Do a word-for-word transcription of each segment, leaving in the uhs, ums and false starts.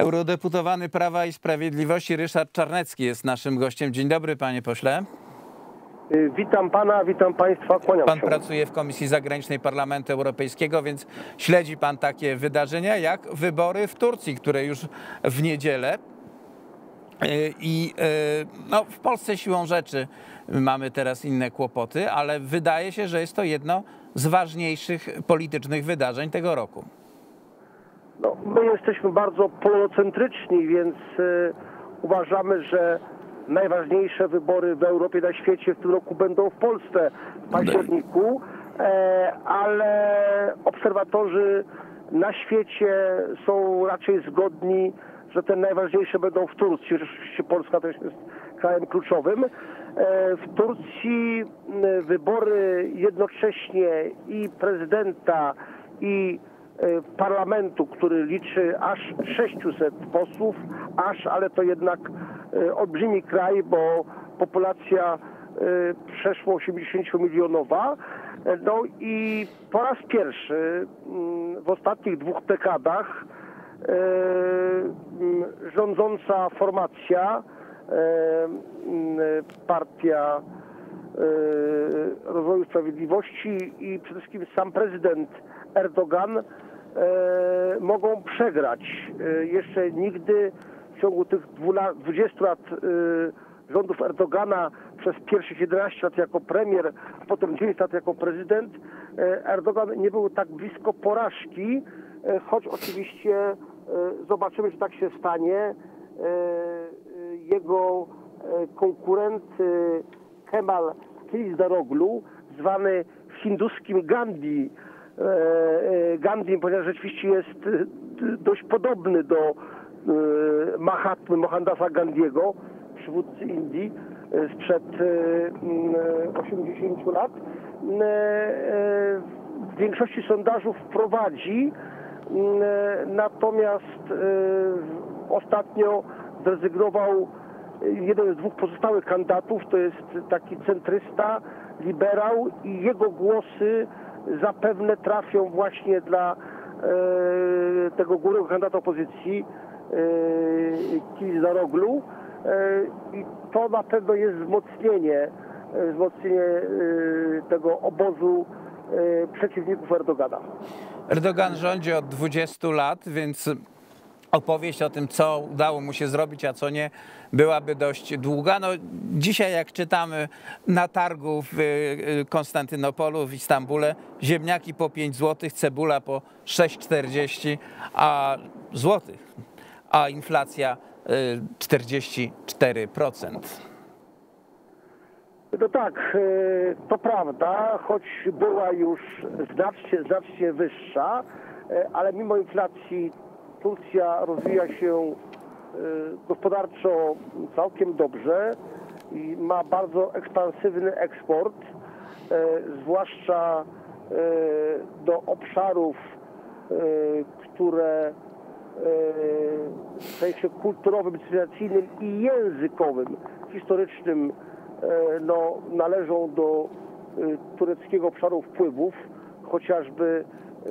Eurodeputowany Prawa i Sprawiedliwości Ryszard Czarnecki jest naszym gościem. Dzień dobry, panie pośle. Witam pana, witam państwa, kłaniam Pan się. pracuje w Komisji Zagranicznej Parlamentu Europejskiego, więc śledzi pan takie wydarzenia jak wybory w Turcji, które już w niedzielę. I no, w Polsce siłą rzeczy mamy teraz inne kłopoty, ale wydaje się, że jest to jedno z ważniejszych politycznych wydarzeń tego roku. No, my jesteśmy bardzo polocentryczni, więc y, uważamy, że najważniejsze wybory w Europie, na świecie w tym roku będą w Polsce w październiku, e, ale obserwatorzy na świecie są raczej zgodni, że te najważniejsze będą w Turcji. Rzeczywiście Polska też jest krajem kluczowym. E, w Turcji wybory jednocześnie i prezydenta, i parlamentu, który liczy aż sześciuset posłów, aż, ale to jednak olbrzymi kraj, bo populacja przeszło osiemdziesięciomilionowa. No i po raz pierwszy w ostatnich dwóch dekadach rządząca formacja, Partia Rozwoju Sprawiedliwości i przede wszystkim sam prezydent Erdogan e, mogą przegrać. E, jeszcze nigdy w ciągu tych dwudziestu lat e, rządów Erdogana, przez pierwszych jedenaście lat jako premier, potem dziewięć lat jako prezydent, e, Erdogan nie był tak blisko porażki, e, choć oczywiście e, zobaczymy, że tak się stanie. E, e, jego e, konkurent e, Kemal Kılıçdaroğlu, zwany hinduskim Gandhi, Gandhi, ponieważ rzeczywiście jest dość podobny do Mahatmy Mohandasa Gandhiego, przywódcy Indii sprzed osiemdziesięciu lat. W większości sondażów prowadzi, natomiast ostatnio zrezygnował jeden z dwóch pozostałych kandydatów, to jest taki centrysta, liberał, i jego głosy zapewne trafią właśnie dla e, tego głównego kandydata opozycji, e, Kılıçdaroğlu, e, i to na pewno jest wzmocnienie, e, wzmocnienie e, tego obozu e, przeciwników Erdogana. Erdogan rządzi od dwudziestu lat, więc opowieść o tym, co udało mu się zrobić, a co nie, byłaby dość długa. No, dzisiaj, jak czytamy na targu w Konstantynopolu, w Istambule, ziemniaki po pięć złotych, cebula po sześć czterdzieści a złotych, a inflacja czterdzieści cztery procent. No tak, to prawda, choć była już znacznie, znacznie wyższa, ale mimo inflacji Turcja rozwija się gospodarczo całkiem dobrze i ma bardzo ekspansywny eksport, zwłaszcza do obszarów, które w sensie kulturowym, cywilizacyjnym i językowym, historycznym no, należą do tureckiego obszaru wpływów, chociażby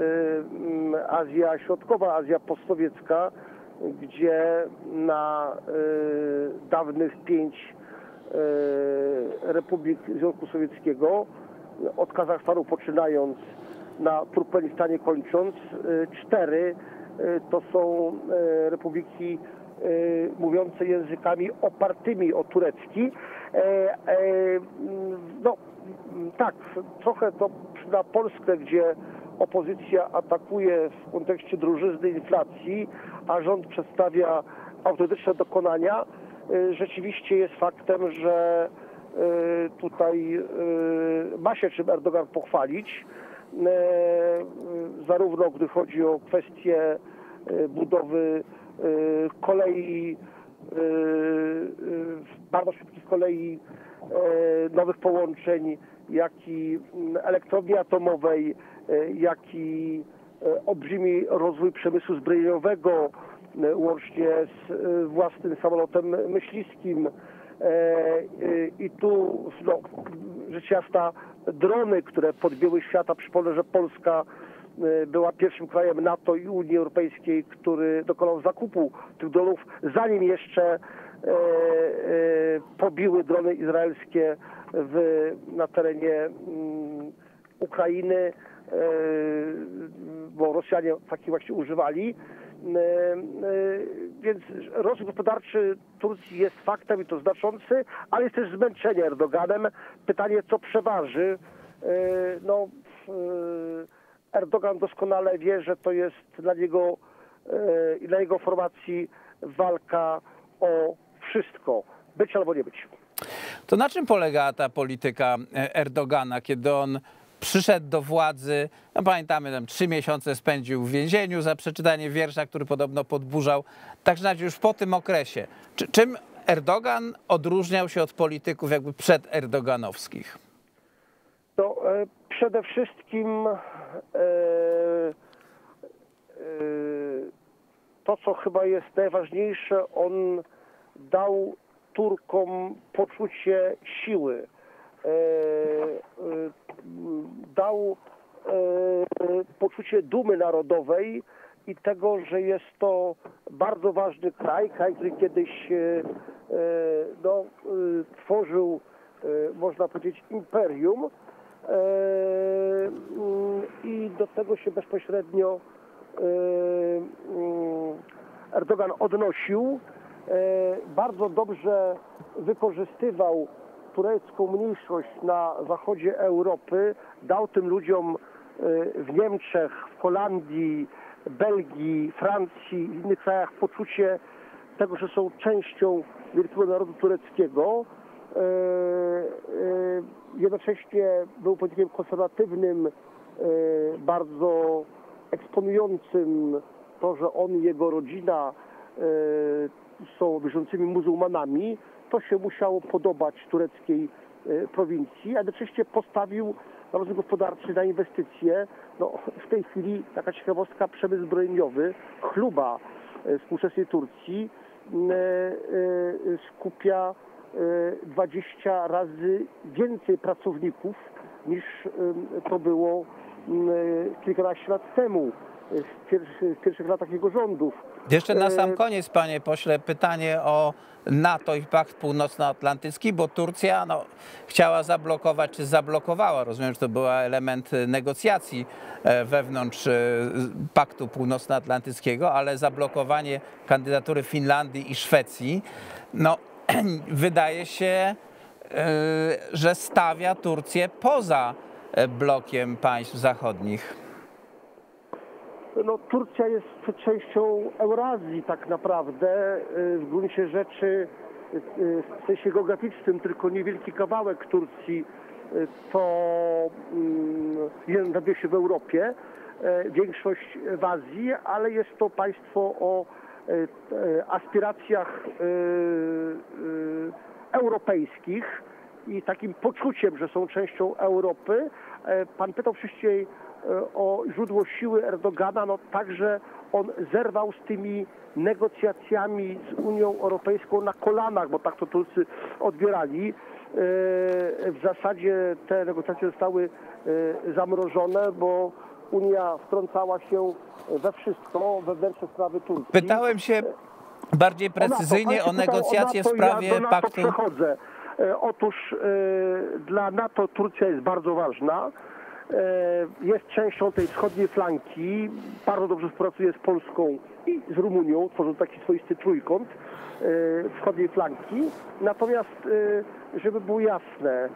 Azja Środkowa, Azja postsowiecka, gdzie na y, dawnych pięć y, republik Związku Sowieckiego, od Kazachstanu poczynając, na Turkmenistanie kończąc, y, cztery y, to są y, republiki y, mówiące językami opartymi o turecki. E, e, no tak, trochę to na Polskę, gdzie opozycja atakuje w kontekście drożyzny, inflacji, a rząd przedstawia autentyczne dokonania. Rzeczywiście jest faktem, że tutaj ma się czym Erdogan pochwalić, zarówno gdy chodzi o kwestię budowy kolei, bardzo szybkich kolei, nowych połączeń, jak i elektrowni atomowej, jak i olbrzymi rozwój przemysłu zbrojeniowego, łącznie z własnym samolotem myśliwskim. I tu no, rzecz jasna drony, które podbiły świata. Przypomnę, że Polska była pierwszym krajem NATO i Unii Europejskiej, który dokonał zakupu tych dronów, zanim jeszcze e, e, pobiły drony izraelskie w, na terenie mm, Ukrainy, e, bo Rosjanie takich właśnie używali. E, e, więc rozwój gospodarczy Turcji jest faktem i to znaczący, ale jest też zmęczenie Erdoganem. Pytanie, co przeważy. E, no, e, Erdogan doskonale wie, że to jest dla niego i dla jego formacji walka o wszystko. Być albo nie być. To na czym polegała ta polityka Erdogana, kiedy on przyszedł do władzy? No pamiętamy, tam trzy miesiące spędził w więzieniu za przeczytanie wiersza, który podobno podburzał. Tak znaczy już po tym okresie. Czy, czym Erdogan odróżniał się od polityków jakby przederdoganowskich? To e, przede wszystkim e, e, to, co chyba jest najważniejsze, on dał Turkom poczucie siły. E, e, dał e, poczucie dumy narodowej i tego, że jest to bardzo ważny kraj, kraj, który kiedyś e, e, no, e, tworzył, e, można powiedzieć, imperium. I do tego się bezpośrednio Erdogan odnosił. Bardzo dobrze wykorzystywał turecką mniejszość na zachodzie Europy. Dał tym ludziom w Niemczech, w Holandii, Belgii, Francji i innych krajach poczucie tego, że są częścią wielkiego narodu tureckiego. Jednocześnie był politykiem konserwatywnym, bardzo eksponującym to, że on i jego rodzina są wierzącymi muzułmanami. To się musiało podobać tureckiej prowincji, a jednocześnie postawił na rozwój gospodarczy, na inwestycje. No, w tej chwili taka ciekawostka, przemysł zbrojeniowy, chluba współczesnej Turcji skupia dwadzieścia razy więcej pracowników niż to było kilkanaście lat temu, w pierwszych, w pierwszych latach jego rządów. Jeszcze na sam koniec, panie pośle, pytanie o NATO i Pakt Północnoatlantycki, bo Turcja no, chciała zablokować, czy zablokowała, rozumiem, że to był element negocjacji wewnątrz Paktu Północnoatlantyckiego, ale zablokowanie kandydatury Finlandii i Szwecji, no wydaje się, że stawia Turcję poza blokiem państw zachodnich. No, Turcja jest częścią Eurazji tak naprawdę. W gruncie rzeczy, w sensie geograficznym, tylko niewielki kawałek Turcji to znajduje się w Europie, większość w Azji, ale jest to państwo o aspiracjach europejskich i takim poczuciem, że są częścią Europy. Pan pytał wcześniej o źródło siły Erdogana, no także on zerwał z tymi negocjacjami z Unią Europejską na kolanach, bo tak to Turcy odbierali. W zasadzie te negocjacje zostały zamrożone, bo Unia wtrącała się we wszystko, wewnętrzne sprawy Turcji. Pytałem się bardziej precyzyjnie o, o negocjacje w sprawie ja do NATO paktu. Przechodzę. Otóż dla NATO Turcja jest bardzo ważna. Jest częścią tej wschodniej flanki, bardzo dobrze współpracuje z Polską i z Rumunią, tworzą taki swoisty trójkąt wschodniej flanki. Natomiast, żeby było jasne,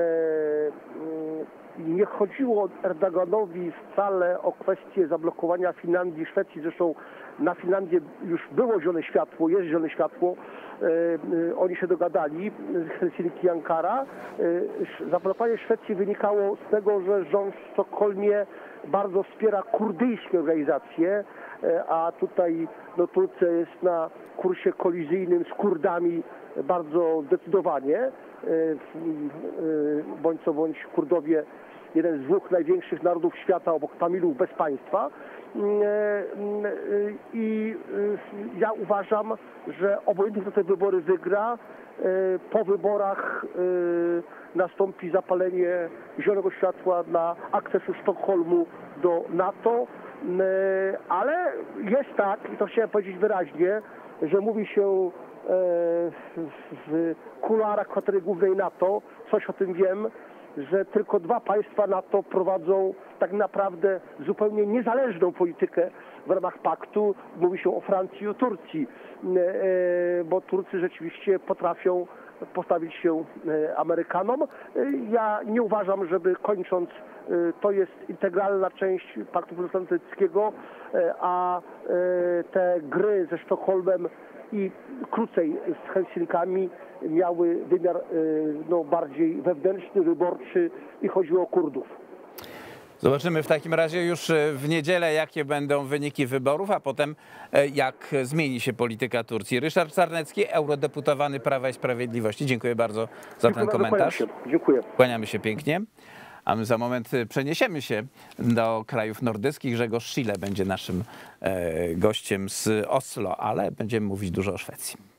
nie chodziło Erdoganowi wcale o kwestię zablokowania Finlandii i Szwecji. Zresztą na Finlandię już było zielone światło, jest zielone światło. Oni się dogadali, Helsinki i Ankara. Zablokowanie Szwecji wynikało z tego, że rząd w Sztokholmie bardzo wspiera kurdyjskie organizacje, a tutaj no, Turcja jest na kursie kolizyjnym z Kurdami bardzo zdecydowanie. Bądź co bądź Kurdowie, jeden z dwóch największych narodów świata obok Tamilów bez państwa. I ja uważam, że obojętnie kto te wybory wygra, po wyborach nastąpi zapalenie zielonego światła na akcesu Sztokholmu do NATO, ale jest tak, i to chciałem powiedzieć wyraźnie, że mówi się w kuluarach kwatery głównej NATO, coś o tym wiem, że tylko dwa państwa NATO prowadzą tak naprawdę zupełnie niezależną politykę w ramach paktu. Mówi się o Francji i o Turcji, bo Turcy rzeczywiście potrafią postawić się Amerykanom. Ja nie uważam, żeby kończąc, to jest integralna część Paktu Północnoatlantyckiego, a te gry ze Sztokholmem i krócej z Helsinkami miały wymiar no, bardziej wewnętrzny, wyborczy i chodziło o Kurdów. Zobaczymy w takim razie już w niedzielę, jakie będą wyniki wyborów, a potem jak zmieni się polityka Turcji. Ryszard Czarnecki, eurodeputowany Prawa i Sprawiedliwości. Dziękuję bardzo za Dziękuję ten komentarz. bardzo, Dziękuję. Kłaniamy się pięknie. A my za moment przeniesiemy się do krajów nordyckich. Grzegorz Schiele będzie naszym gościem z Oslo, ale będziemy mówić dużo o Szwecji.